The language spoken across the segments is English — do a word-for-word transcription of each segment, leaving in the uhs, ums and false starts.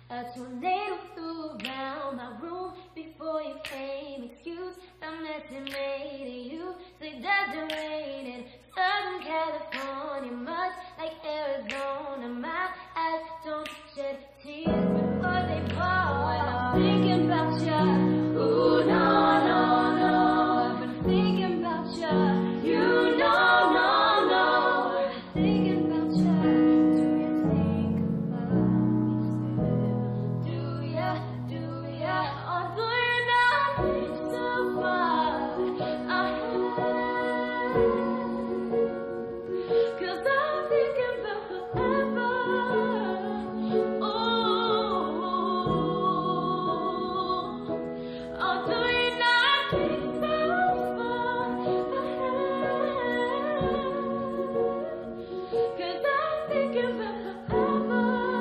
A tornado flew around my room before you came. Excuse I'm estimating you. Say that the rain in Southern California, much like Arizona. My eyes don't shed tears before they fall. When I'm thinking about you, ooh no no no. I've been thinking about you, you know no no. Thinking about you. Do you think about me still? Do ya, do ya, or do you not think so far ahead? 'Cause I'm thinking about forever. Oh, or do you not think so far ahead? 'Cause I'm thinking about forever.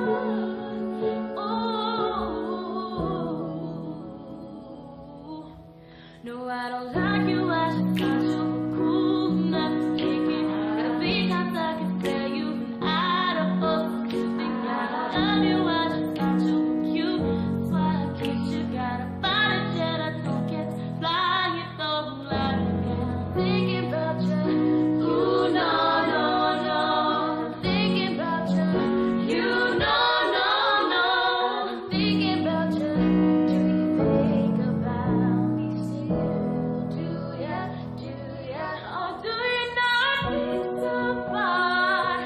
Oh, no, I don't like you. I should find you cool, not thinking. Gotta be nice, I can tell you've been out of focus. You think that I love you, I just thought you were cute. That's why I kiss you. Got a body jet, I don't get to fly. You throw them like a cat. I'm thinking about you. Ooh, no, no, no. I'm thinking about you. You know, no, no. I'm thinking about you. Do you think about me still? Do ya, do ya, or do you not think so far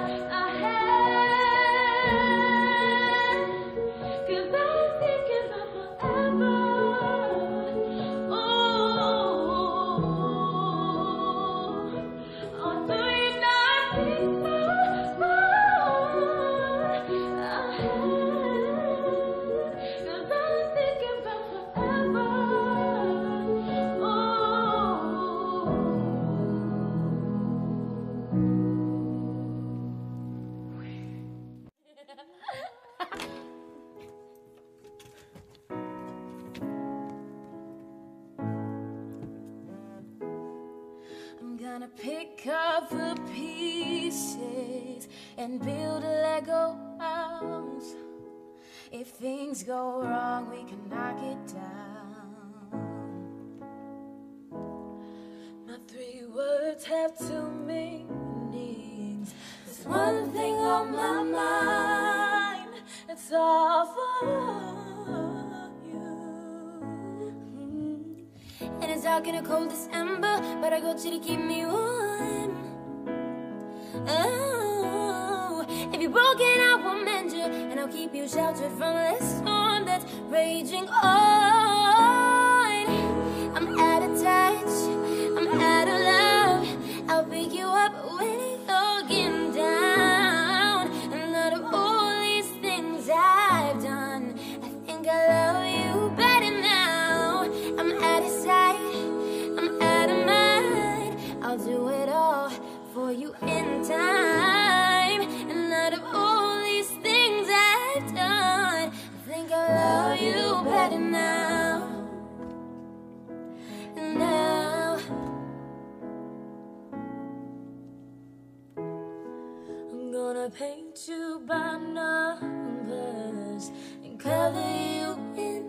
ahead? 'Cause I'm thinking about forever. Oh, or do you not think so far ahead? 'Cause I'm thinking about forever. I'm gonna pick up the pieces and build a Lego house. If things go wrong, we can knock it down. My three words have two meanings. There's one thing on my mind. It's all for you. And it's dark in a cold December, but I got you to keep me warm. Oh, if you're broken, I will mend you, and I'll keep you sheltered from this storm that's raging on. I'm out of touch, I'm out of love. I'll pick you up when you're getting down. And out of all these things I've done, I think I love you better now. I'm out of sight, I'm out of mind. I'll do it all for you in time. And out of all these things I've done, I think I love you better now. And now I'm gonna paint you by numbers and color you in.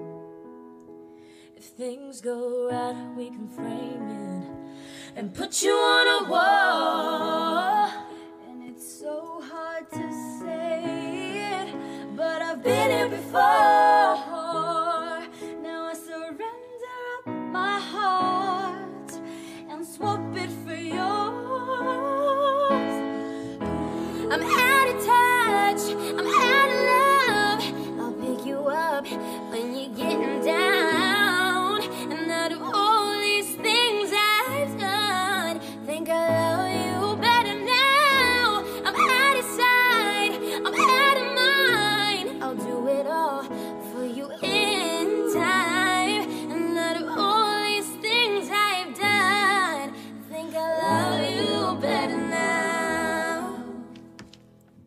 If things go right, we can frame it and put you on a wall. And it's so hard to say it, but I've been here before. Now I surrender up my heart and swap it for yours. I'm out of touch, I'm out of love. I'll pick you up when you're getting down. And out of all these things I've done, think I love you better now. I'm out of sight, I'm out of mind. I'll do it all for you in time. And out of all these things I've done, think I love you better now.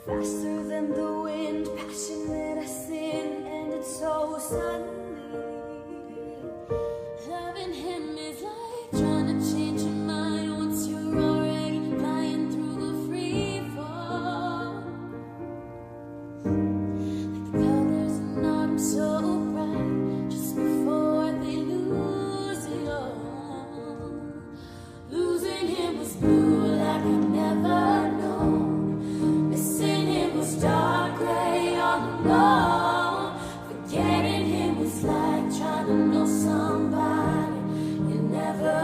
faster than the wind, passionate as sin, and it's so suddenly. Loving him is like trying to change your mind once you're already flying through the free fall. Like the colors in autumn so bright, just before they lose it all. Losing him was blue like I've never known. Missing him was dark gray all alone. Forgetting him was like trying to know somebody you never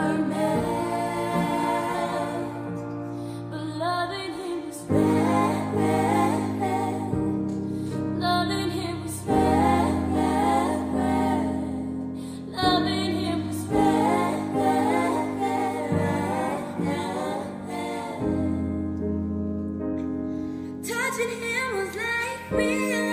met. But loving him was bad, bad, bad. Loving him was bad, bad, bad. Loving him was bad, bad, bad, bad, bad. Touching him was like real.